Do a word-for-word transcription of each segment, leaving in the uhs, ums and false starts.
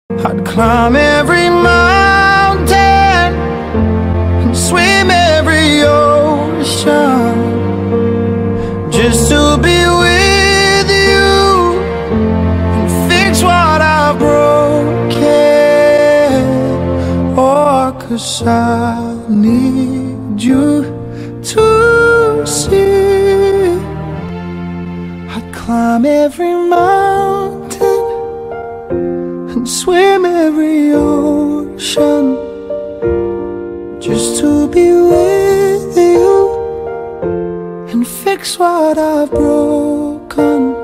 I'd climb every mountain and swim every ocean just to be with you and fix what I've broken. Oh, 'cause I need you to see. I'd climb every mountain and swim every ocean just to be with you and fix what I've broken.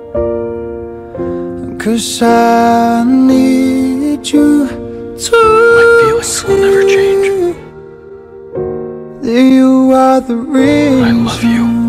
'Cause I need you to My feelings will never change. that you are the reason I love you.